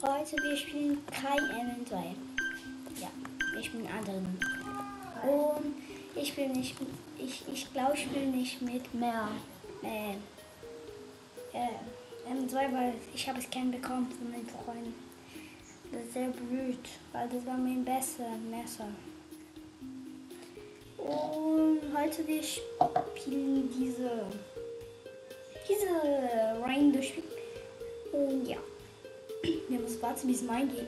Heute wir spielen kein MN2. Ja, wir spielen anderen. Und ich spiele nicht, ich glaube, ich spiele nicht mit mehr M2, weil ich habe es kennengelernt von meinen Freunden. Das ist sehr blöd, weil das war mein bestes Messer. Und heute wir spielen diese Rain durchspielen. Und ja, wir müssen warten, wie es mein geht.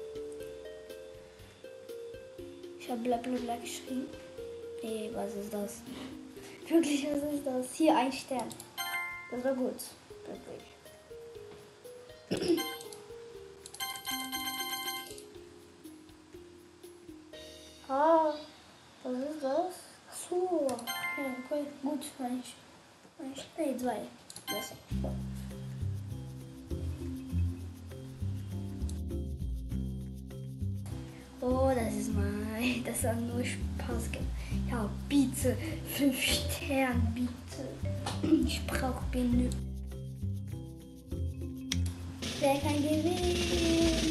Ich habe bla bla bla geschrieben. Nee, was ist das? Wirklich, was ist das? Hier ein Stern. Das war gut. Wirklich. Ah, was ist das? Ach so. Ja, okay. Gut. Nee, 2. Besser. Oh, das hat nur Spaß gemacht. Ja, bitte, 5 Sterne, bitte. Ich brauche Benü. Wer kann gewinnen?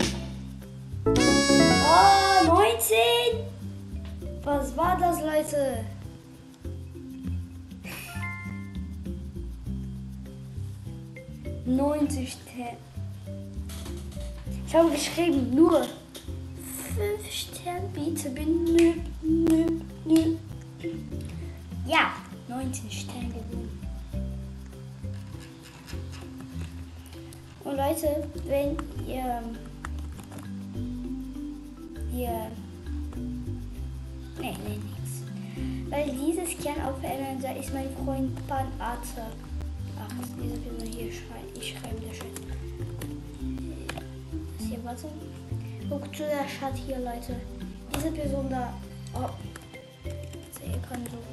Oh, 19! Was war das, Leute? $90 Sterne. Ich habe geschrieben, nur 5 Sterne, bitte, nö. Ja, 19 Sterne gewonnen. Und Leute, wenn ihr nee, nichts. Weil dieses Kern auf MN, da ist mein Freund Panarzer. Ach, diese Person hier schreibt, ich schreibe das schon. Das hier, warte. Guckt zu der Chat hier, Leute. Diese Person da. Oh. Ihr könnt so.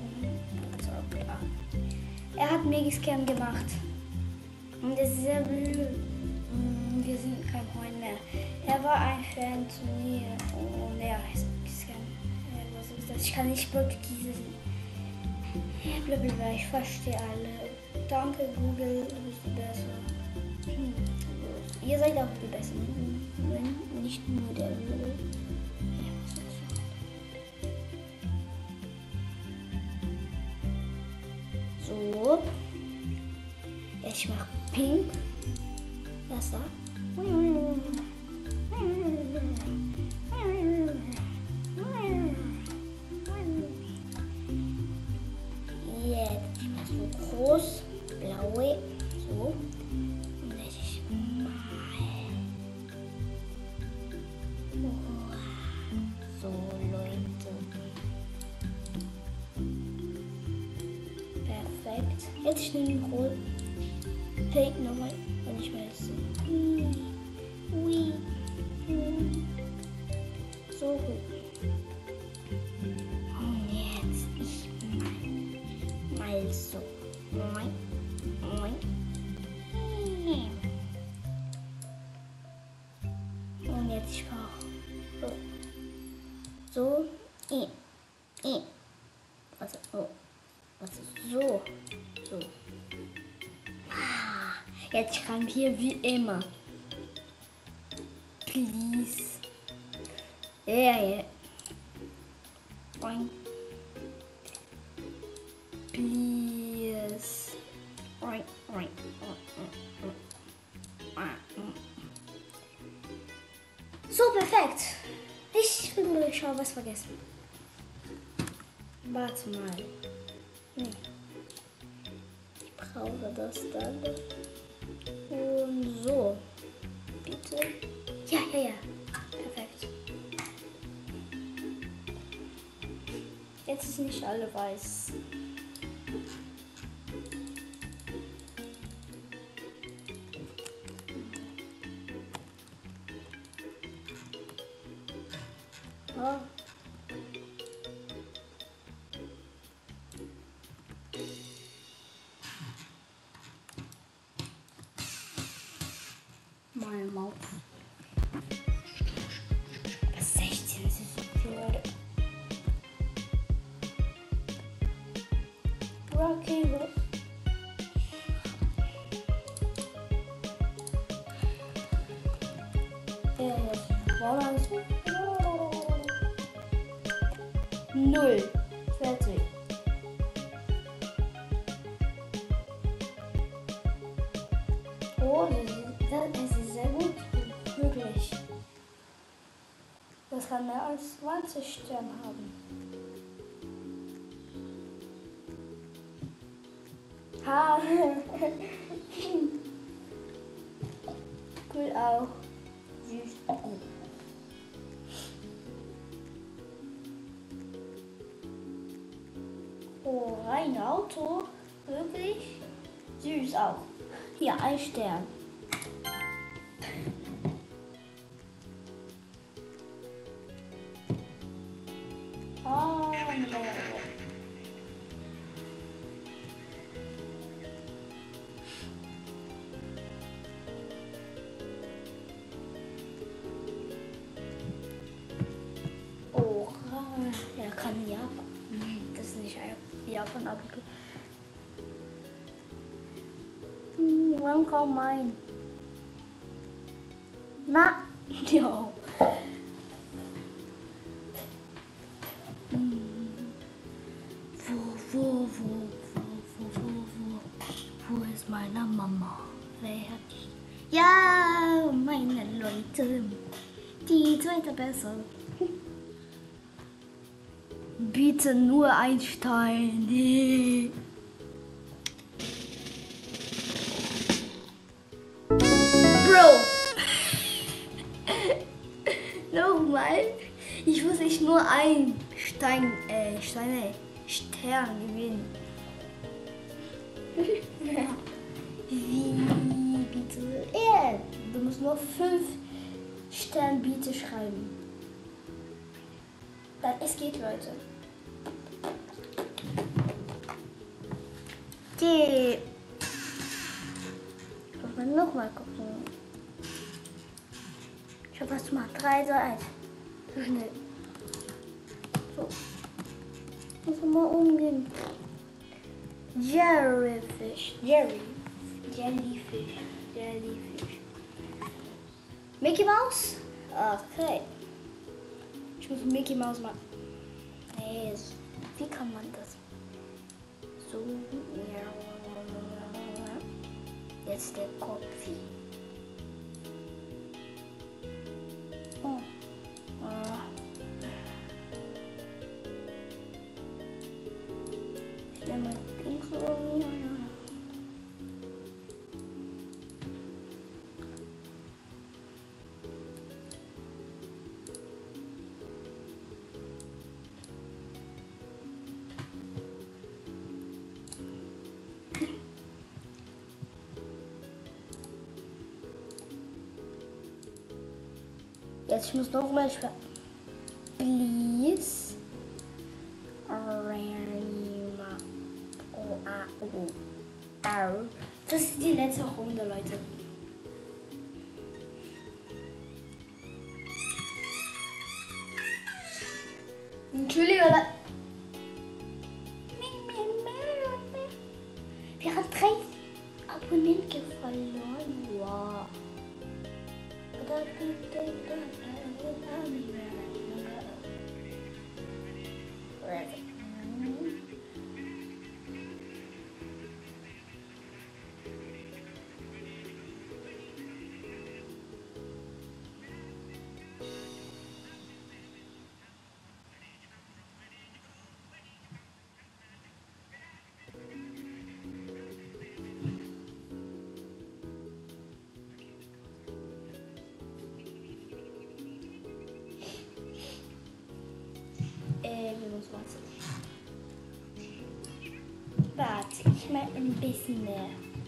Er hat Megascan gemacht. Und das ist sehr blöd. Wir sind kein Freund mehr. Er war ein Fan zu mir. Und er heißt Megascan. Was ist das? Ich kann nicht Portugiesisch. Blablabla, ich verstehe alle. Danke, Google, du bist die Beste. Ihr seid auch die Besten. Wenn nicht nur der Google. Ja, was ist das? So. Ich mache pink. Das da. Jetzt ich mache so groß, blaue, so. Und ich mal. So, Leute. Perfekt. Jetzt ich nehme den Kohl. Pink nochmal. Und ich will so. So gut. Und jetzt ich mal so. Und jetzt ich brauche so. Also, oh. Also so. Jetzt schreiben hier wie immer. Please. Yeah. Oink. Please. Oink. So, perfekt. Ich habe was vergessen. Warte mal. Nee. Ich brauche das dann. Und so. Bitte. Ja. Perfekt. Jetzt ist nicht alle weiß. Oh. Mal Maus. Was 16 ist so viel, Leute. Rocky. 0. Fertig. Oh, es ist sehr gut möglich. Das kann mehr als 20 Sterne haben. Ha! Cool auch. Süß. Oh, ein Auto. Wirklich? Süß auch. Hier, ein Stern. Oh, no. Oh, er kann Japan. Das ist nicht Japan, aber wann kommt mein? Na, ja. Wo ist meine Mama? Wer hat die? Ja, meine Leute. Die zweite besser. Bitte nur ein Stein. Bro. Nochmal. Ich muss nicht nur ein Stern gewinnen. Wie bitte? Du musst nur 5 Sterne bitte schreiben. Dann es geht, Leute. Die. Ich will noch mal gucken. Ich habe was gemacht. 3, 2, 1. So schnell. So. Muss mal umgehen. Jellyfish. Jellyfish. Mickey Mouse? Okay. Ich muss Mickey Mouse machen. Nee, wie kann man das? So. Jetzt der Kopf. Oh. Ich nehme links irgendwie. Jetzt ich muss noch mal schreiben. Please. Das ist die letzte Runde, Leute. Entschuldigung. Wir haben 3 Abonnenten verloren. Wow. Warte, ich mal ein bisschen mehr.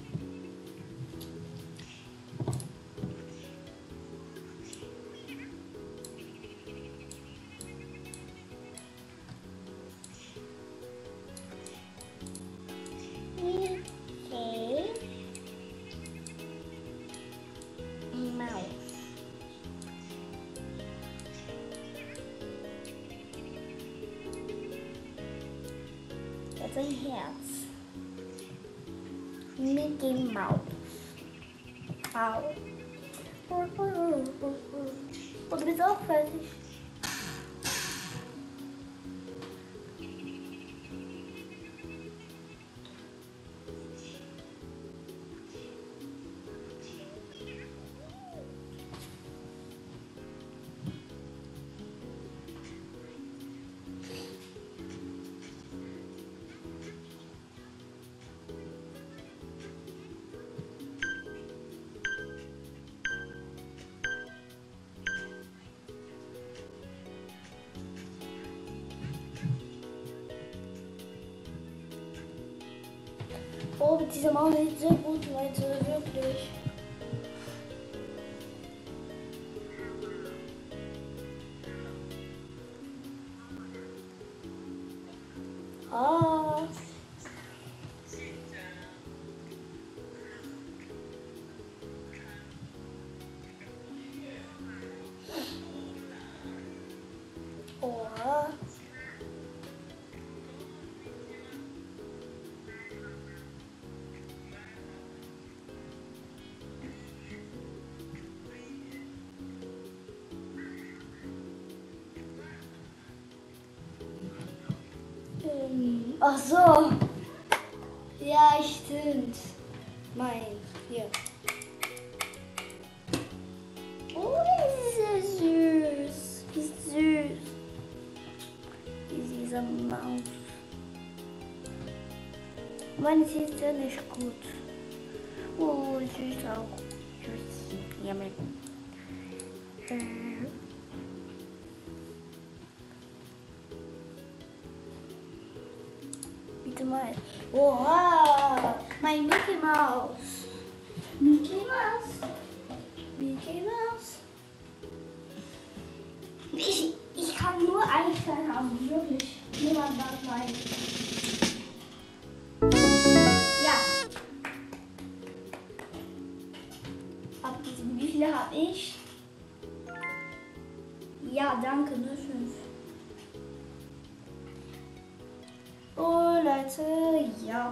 Okay. Maus. Das ist ein Herz. Mickey Mouse. Au. Und du bist auch fertig. Oh, diese Maus sieht so gut, Leute, wirklich. Ah. Oh. Ach so. Ja, stimmt. Mein, hier. Oh, das ist so süß. Wie süß. Wie diese Maus. Meine sieht ja nicht gut. Oh, süß auch. Süß. Ja, mit. Bitte mal. Oha! Mein Mickey Mouse. Mickey Mouse. Mickey Mouse. Ich kann nur einen Fan haben, wirklich. Niemand mag meinen. Ja. Wie viele habe ich? Ja, danke, 05. Oh Leute, ja.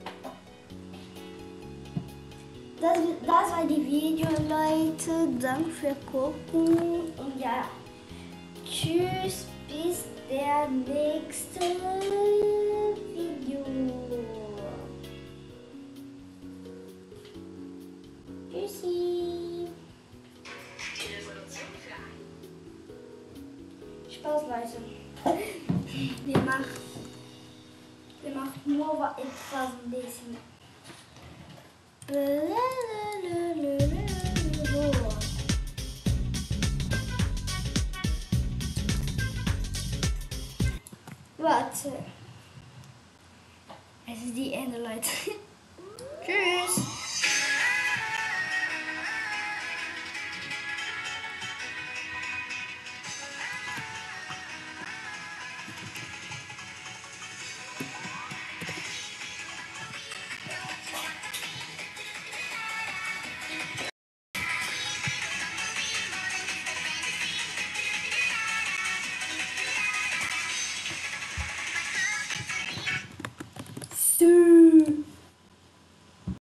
Das war die Video, Leute. Danke für gucken. Und ja, tschüss, bis der nächste Video. Tschüssi. Spaß, Leute. Wir machen nur etwas ein bisschen. Warte. Es ist die Ende, Leute. Tschüss.